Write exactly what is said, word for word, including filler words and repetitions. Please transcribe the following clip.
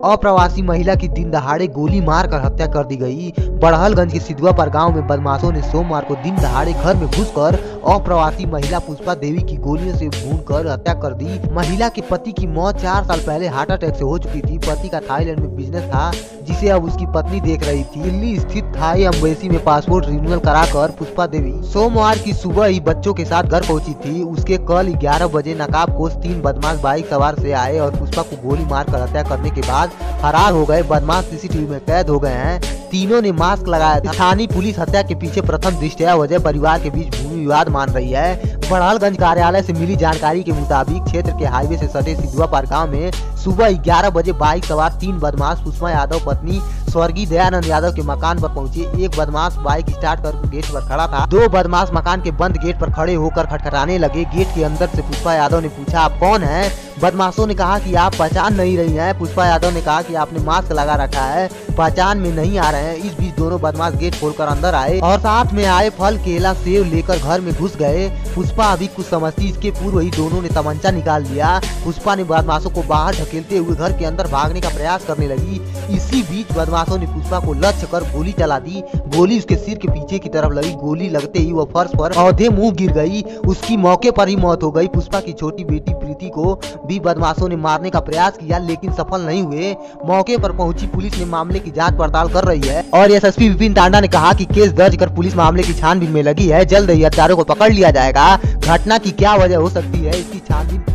अप्रवासी महिला की दिन दहाड़े गोली मारकर हत्या कर दी गई। बड़हलगंज के सिधुआपार गांव में बदमाशों ने सोमवार को दिन दहाड़े घर में घुसकर अप्रवासी महिला पुष्पा देवी की गोलियों से भूनकर हत्या कर दी। महिला के पति की मौत चार साल पहले हार्ट अटैक से हो चुकी थी। पति का थाईलैंड में बिजनेस था जिसे अब उसकी पत्नी देख रही थी। दिल्ली स्थित थाई एम्बेसी में पासपोर्ट रिन्यूअल कराकर पुष्पा देवी सोमवार की सुबह ही बच्चों के साथ घर पहुंची थी। उसके कल ग्यारह बजे नकाबपोश तीन बदमाश बाइक सवार से आए और पुष्पा को गोली मारकर हत्या करने के बाद फरार हो गए। बदमाश सीसीटीवी में कैद हो गए हैं। तीनों ने मास्क लगाया था। स्थानीय पुलिस हत्या के पीछे प्रथम दृष्टया वजह परिवार के बीच भूमि विवाद मान रही है। बड़हलगंज कार्यालय से मिली जानकारी के मुताबिक क्षेत्र के हाईवे से सटे सिधुआपार गांव में सुबह ग्यारह बजे बाइक सवार तीन बदमाश पुष्पा यादव पत्नी स्वर्गीय दयानंद यादव के मकान पर पहुंचे। एक बदमाश बाइक स्टार्ट कर गेट पर खड़ा था। दो बदमाश मकान के बंद गेट पर खड़े होकर खटखटाने लगे। गेट के अंदर से पुष्पा यादव ने पूछा, आप कौन हैं? बदमाशों ने कहा कि आप पहचान नहीं रही हैं। पुष्पा यादव ने कहा कि आपने मास्क लगा रखा है, पहचान में नहीं आ रहे हैं। इस बीच दोनों बदमाश गेट खोलकर अंदर आए और साथ में आए फल केला सेब लेकर घर में घुस गए। पुष्पा अभी कुछ समझती इसके पूर्व ही दोनों ने तमंचा निकाल लिया। पुष्पा ने बदमाशों को बाहर ढकेलते हुए घर के अंदर भागने का प्रयास करने लगी। इसी बीच बदमाशों ने पुष्पा को लक्ष्य कर गोली चला दी। गोली उसके सिर के पीछे की तरफ लगी। गोली लगते ही वह फर्श पर औंधे मुंह गिर गई। उसकी मौके पर ही मौत हो गई। पुष्पा की छोटी बेटी प्रीति को भी बदमाशों ने मारने का प्रयास किया लेकिन सफल नहीं हुए। मौके पर पहुंची पुलिस ने मामले की जांच पड़ताल कर रही है और एसएसपी विपिन टांडा ने कहा कि केस दर्ज कर पुलिस मामले की छानबीन में लगी है। जल्द ही हत्यारों को पकड़ लिया जाएगा। घटना की क्या वजह हो सकती है इसकी छानबीन